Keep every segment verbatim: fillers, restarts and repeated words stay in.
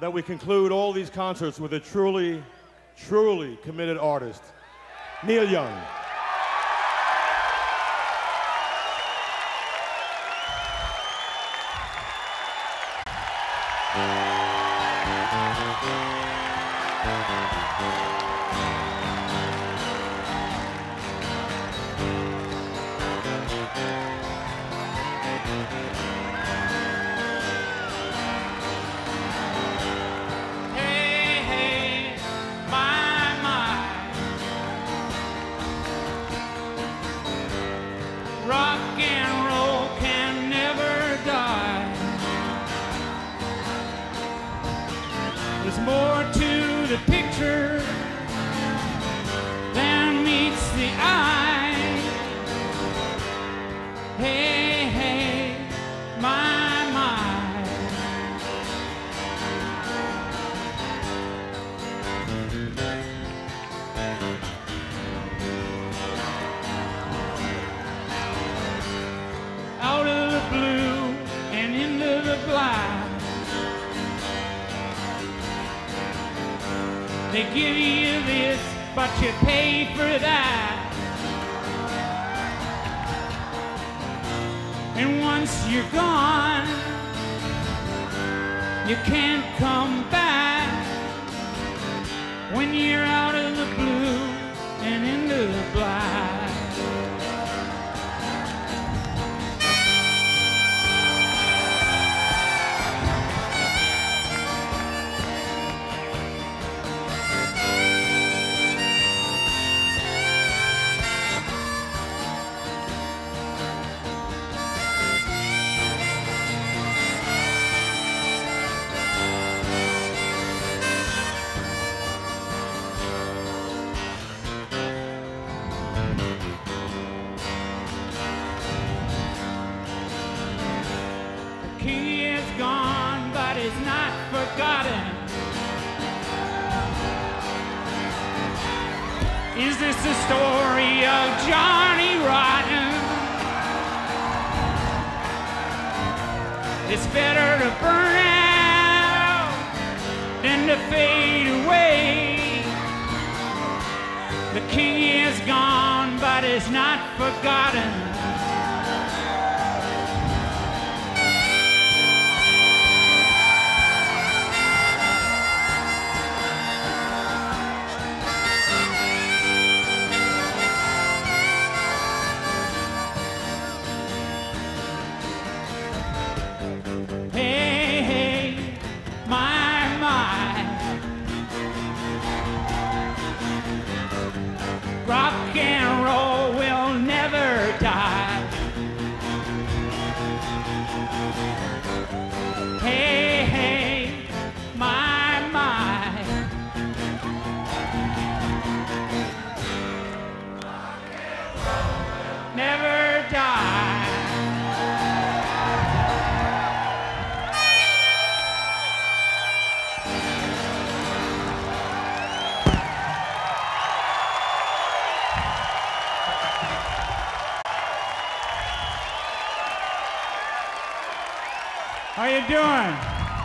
that we conclude all these concerts with a truly, truly committed artist, Neil Young. They give you this, but you pay for that. And once you're gone, you can't come back. When you're out of the blue and into the black. Is this the story of Johnny Rotten? It's better to burn out than to fade away. The king is gone, but is not forgotten. Rock and roll will never die. Hey, hey, my, my. Rock and roll will never die. How you doing?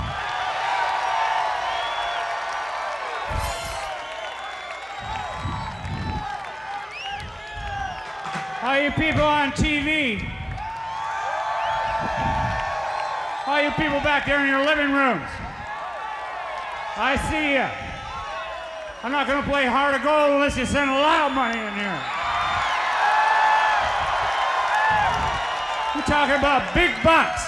How you people on T V? How you people back there in your living rooms? I see ya. I'm not gonna play Heart of Gold unless you send a lot of money in here. We're talking about big bucks.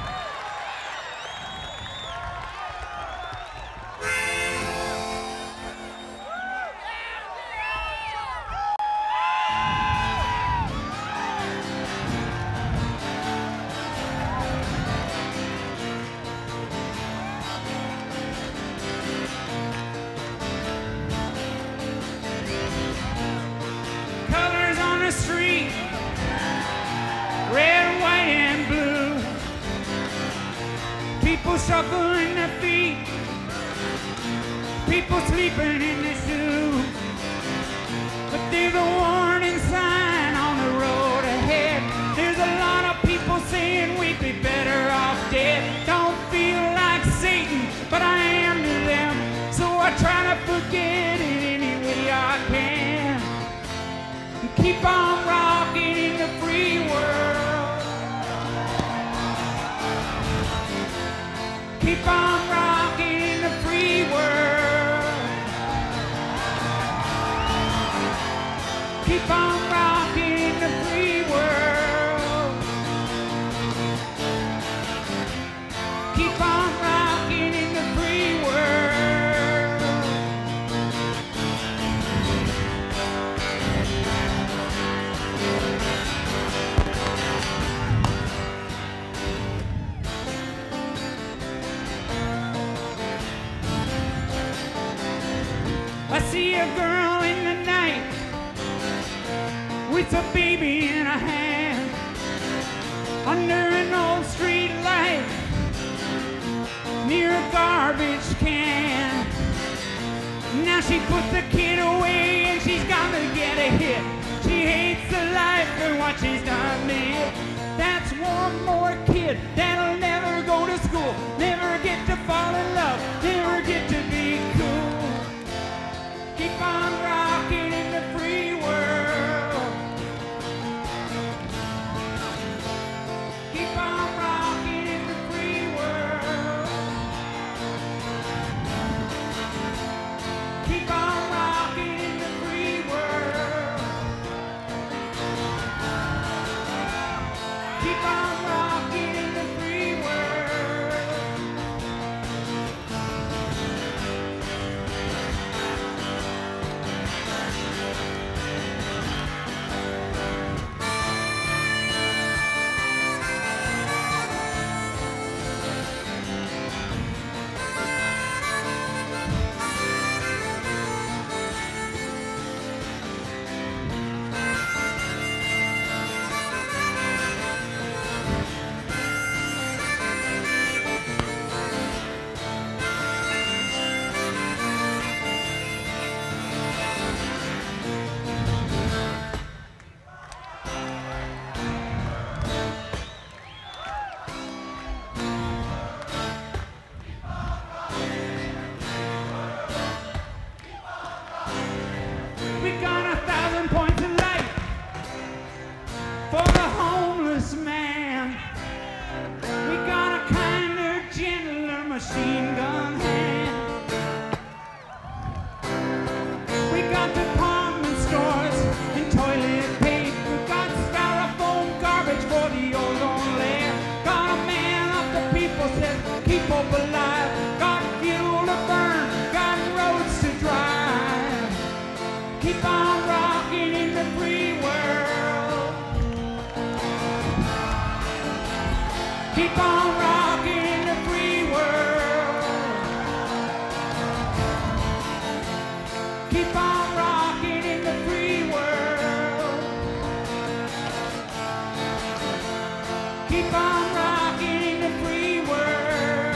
Street, red, white, and blue. People shuffling their feet, people sleeping in their shoes. But there's a warning sign on the road ahead. There's a lot of people saying we'd be better off dead. Don't feel like Satan, but I am Keep on rocking in the free world. Keep on rocking in the free world. Keep on rocking in the free world. Keep on rocking in the free world. I see a girl in the night with a baby in her hand under an old street light near a garbage can. Now she put the kid away and she's gonna get a hit. She hates the life for what she's done to it. That's one more kid that'll never go to school, never get to fall in love, never get to be cool. Keep on rocking in the free world. Keep on rocking in the free world. Keep on rocking in the free world. Keep on rocking in the free world. We got a thousand points of light for the homeless man. We got a kinder, gentler machine gun hand. We got department stores and toilet paper. We got styrofoam garbage for the ozone layer. Got a man of the people says keep hope alive. Got fuel to burn, got roads to drive. Keep on rocking in the free world. Keep on rocking in the free world. Keep on rocking in the free world. Keep on rocking in the free world.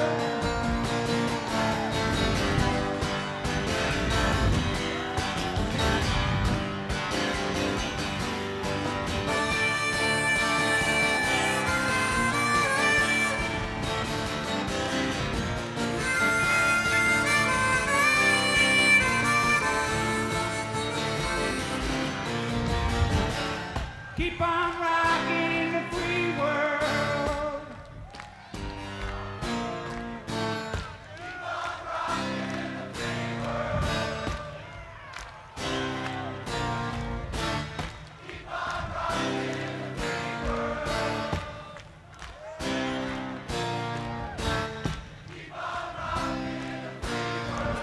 Keep on rocking in the free world. Keep on rocking in the free world. Keep on rocking in the free world. Keep on rocking in the free world.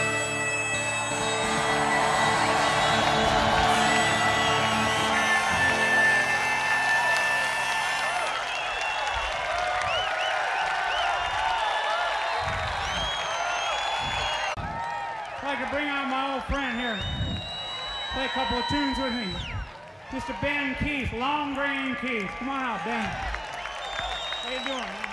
I'd like to bring out my old friend here. Play a couple of tunes with me. Mister Ben Keith, Long Grain Keith. Come on out, Ben. How you doing, man?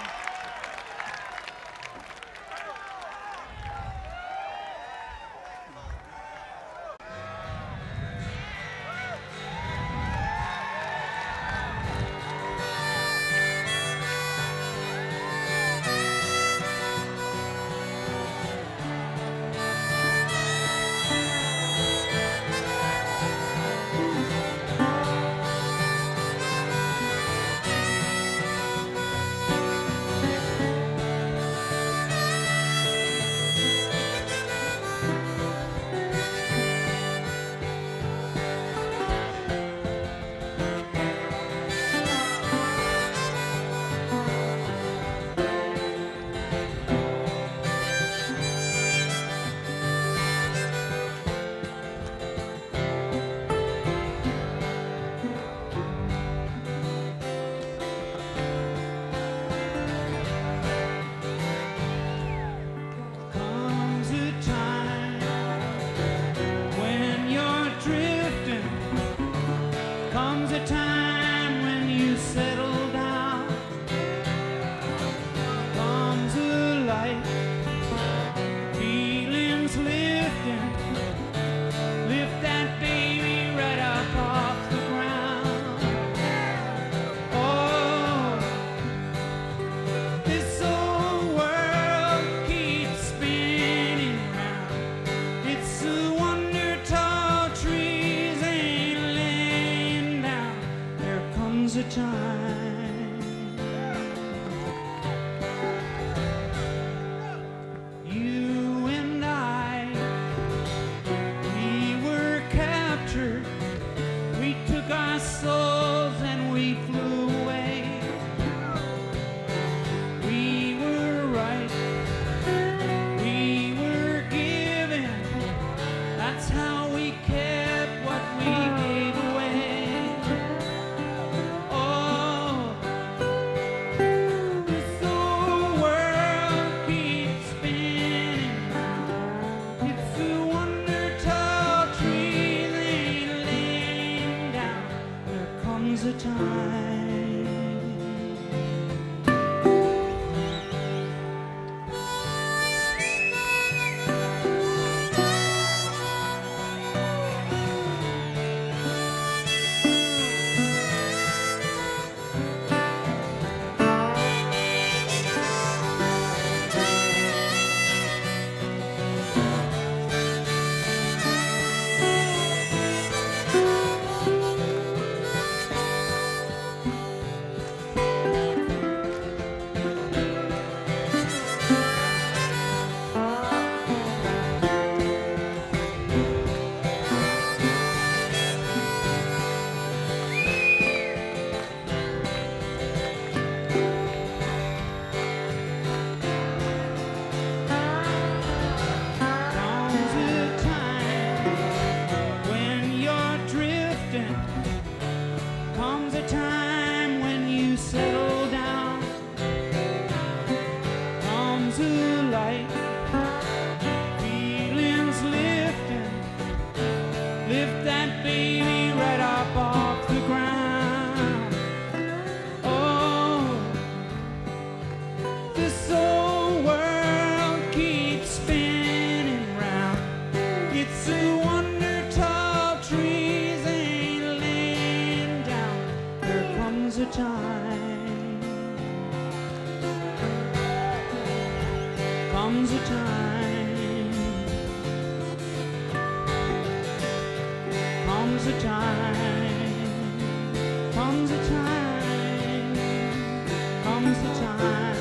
comes a time, comes a time, comes a time.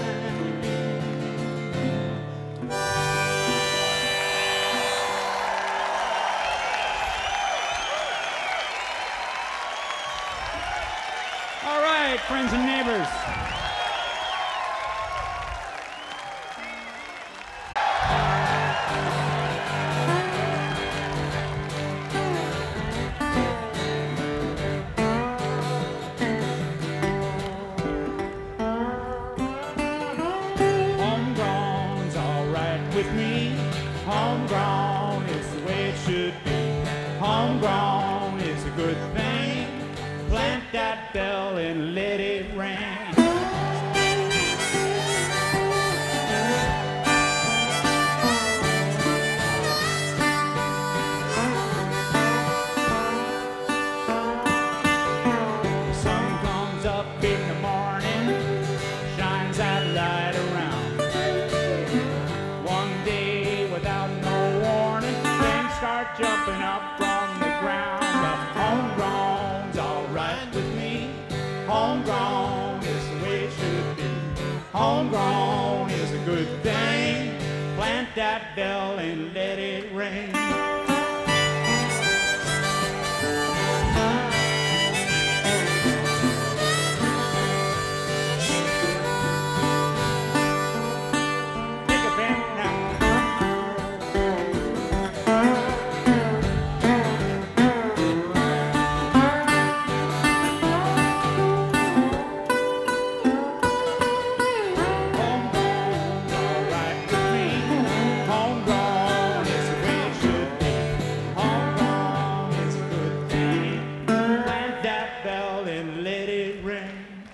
All right, friends and neighbors. Homegrown's all right with me. Homegrown is the way it should be. Homegrown is a good thing. Plant that bell and let it ring. The sun comes up in the morning, shines that light around. One day without no warning, things start jumping up from the ground. But homegrown's all right with me. Homegrown is the way it should be. Homegrown is a good thing. Plant that bell and let it ring. Take a bend now. Homegrown's all right with me. Homegrown is the way it should be. Homegrown is a good thing. Plant that bell and let it ring.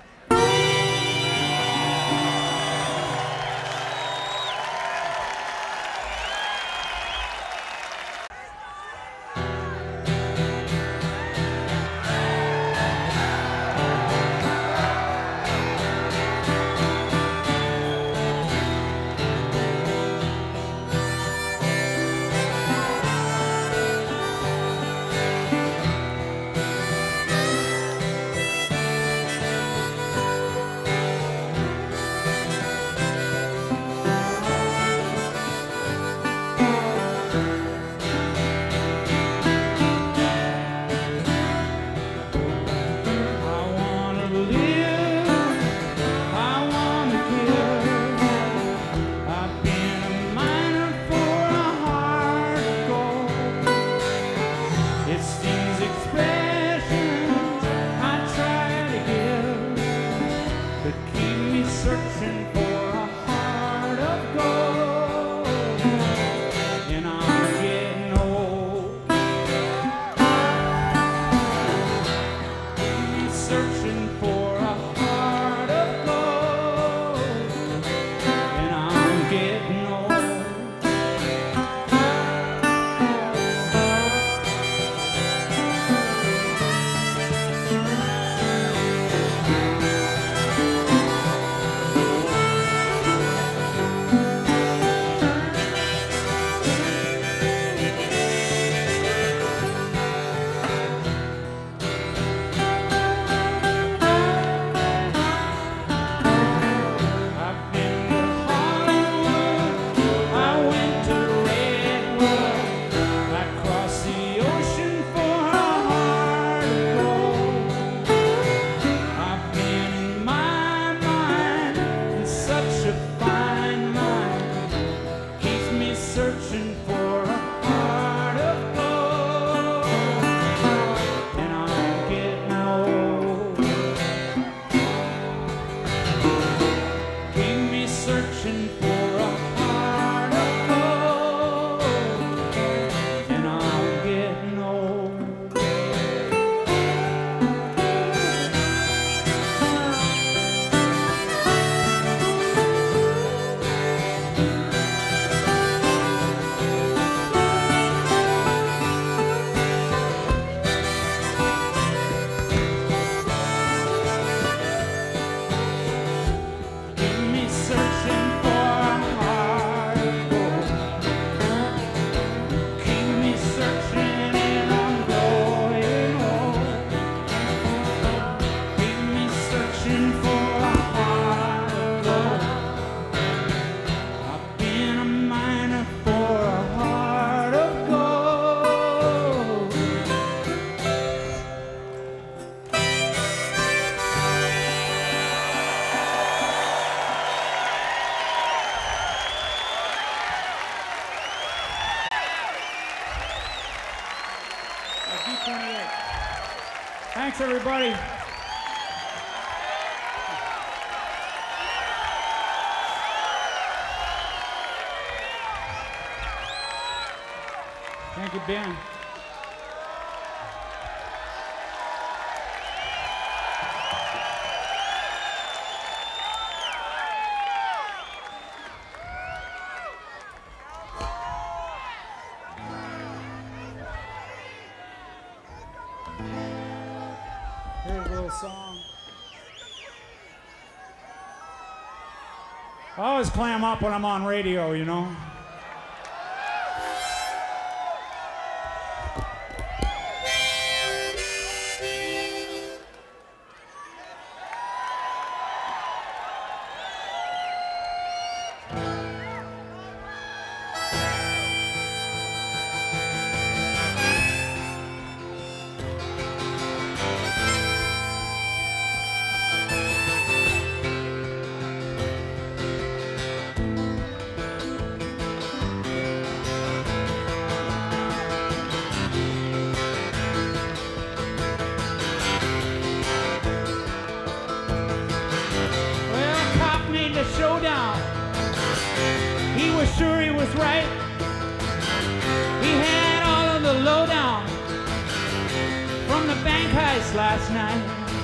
I wanna live, I wanna give. I've been a miner for a heart of gold. It's these expressions I try to give that keep me searching for a heart of gold. And I'm getting old. Me searching for a heart of gold, and I'm getting old. I've been to Hollywood, I went to Redwood, I crossed the ocean for a heart of gold. I've been in my mind, in such a fine mind, keeps me searching for a heart of gold, and I'm getting old. Keep me searching for a heart of gold, and I'm getting old. twenty-eight. Thanks, everybody. Thank you, Ben. Here's a little song. I always clam up when I'm on radio, you know. Showdown. He was sure he was right. He had all of the lowdown from the bank heist last night.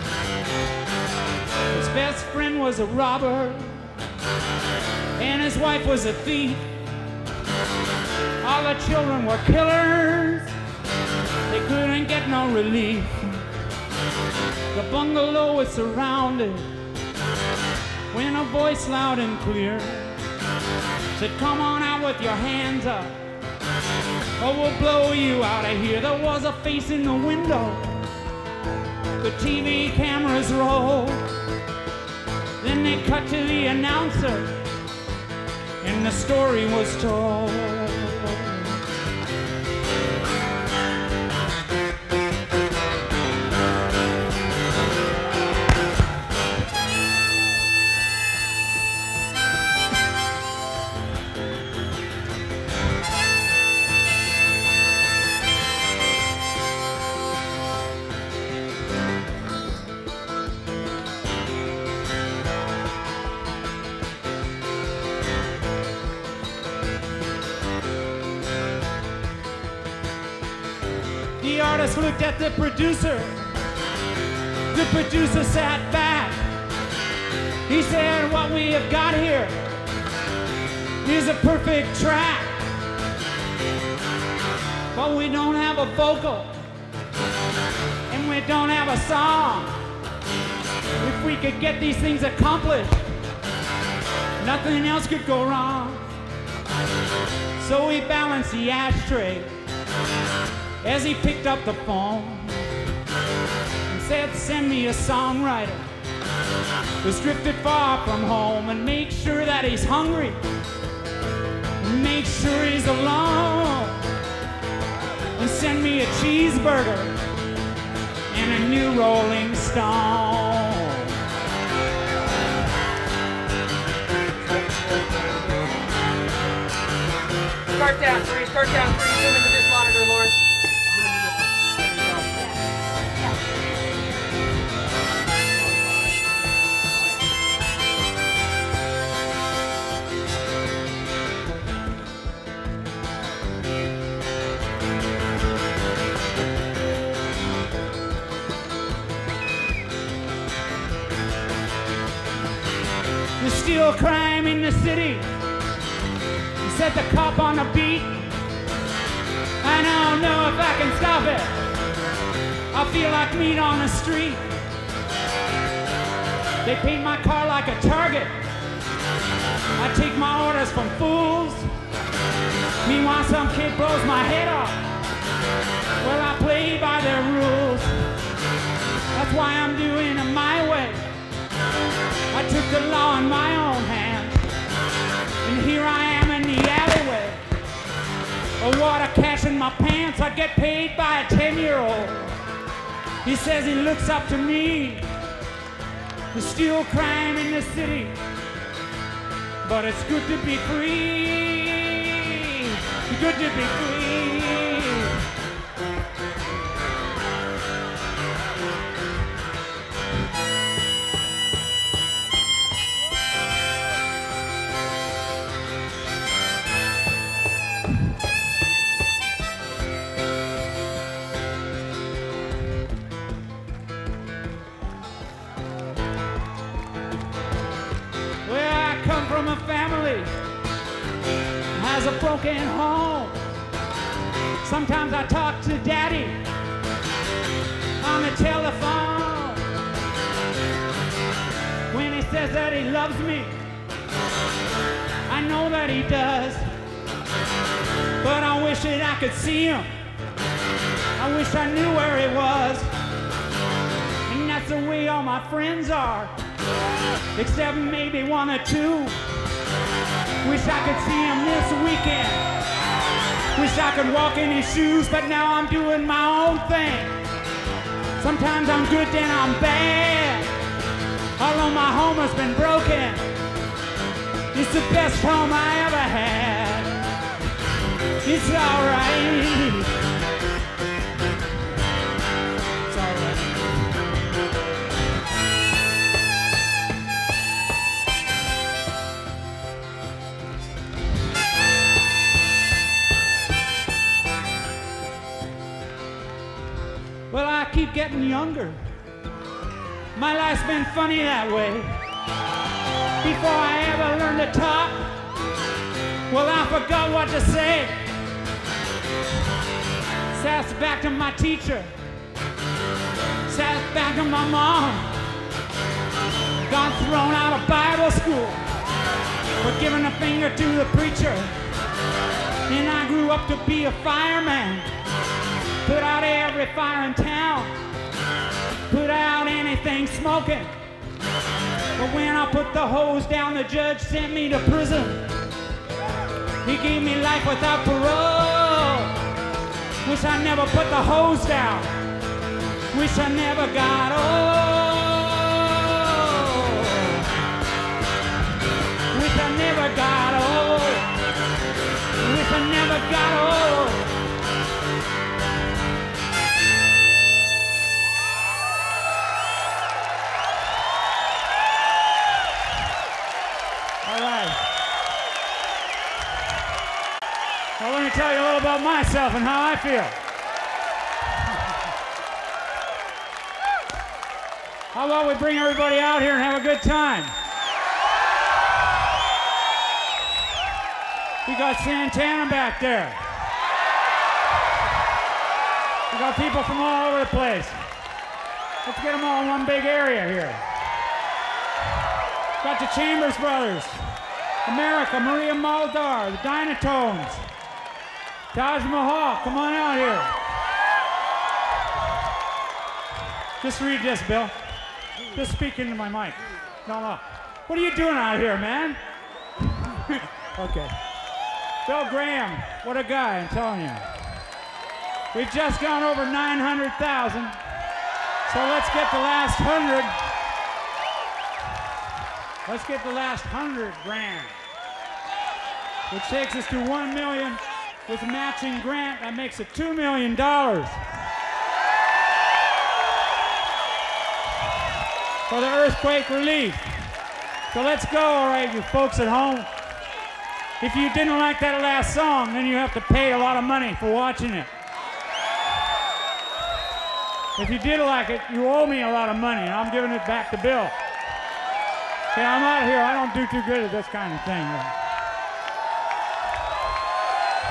His best friend was a robber, and his wife was a thief. All the children were killers. They couldn't get no relief. The bungalow was surrounded when a voice loud and clear said, "Come on out with your hands up, or we'll blow you out of here." There was a face in the window. The T V cameras rolled. Then they cut to the announcer, and the story was told. The artist looked at the producer. The producer sat back. He said, "What we have got here is a perfect track. But we don't have a vocal, and we don't have a song. If we could get these things accomplished, nothing else could go wrong." So he balanced the ashtray as he picked up the phone and said, "Send me a songwriter who's drifted far from home, and make sure that he's hungry, make sure he's alone, and send me a cheeseburger and a new Rolling Stone." Start down three, start down three, zoom into this monitor, Lawrence. There's still crime in the city. Set the cop on the beat. I don't know if I can stop it. I feel like meat on the street. They paint my car like a target. I take my orders from fools. Meanwhile, some kid blows my head off. Well, I play by their rules. That's why I'm doing it my way. I took the law in my own hand, and here I am in the alleyway. A water cash in my pants. I get paid by a ten-year-old. He says he looks up to me. There's still crime in the city, but it's good to be free. It's good to be free. broken home. Sometimes I talk to Daddy on the telephone. When he says that he loves me, I know that he does. But I wish that I could see him. I wish I knew where he was. And that's the way all my friends are, except maybe one or two. Wish I could see him this weekend. Wish I could walk in his shoes, but now I'm doing my own thing. Sometimes I'm good, then I'm bad. Although my home has been broken, it's the best home I ever had. It's all right. It's all right. Well, I keep getting younger. My life's been funny that way. Before I ever learned to talk, well, I forgot what to say. Sat back to my teacher, sat back to my mom. Got thrown out of Bible school for giving a finger to the preacher. And I grew up to be a fireman. Put out every fire in town. Put out anything smoking. But when I put the hose down, the judge sent me to prison. He gave me life without parole. Wish I never put the hose down. Wish I never got old. Wish I never got old. Wish I never got old. Well, let me tell you a little about myself and how I feel. How about we bring everybody out here and have a good time? We got Santana back there. We got people from all over the place. Let's get them all in one big area here. Got the Chambers Brothers, America, Maria Muldaur, the Dynatones, Taj Mahal, come on out here. Just read this, Bill. Just speak into my mic. No, no. What are you doing out here, man? Okay. Bill Graham, what a guy, I'm telling you. We've just gone over nine hundred thousand. So let's get the last hundred. Let's get the last hundred grand. Which takes us to one million. With a matching grant, that makes it two million dollars. For the earthquake relief. So let's go, all right, you folks at home. If you didn't like that last song, then you have to pay a lot of money for watching it. If you did like it, you owe me a lot of money, and I'm giving it back to Bill. Okay, I'm out of here. I don't do too good at this kind of thing.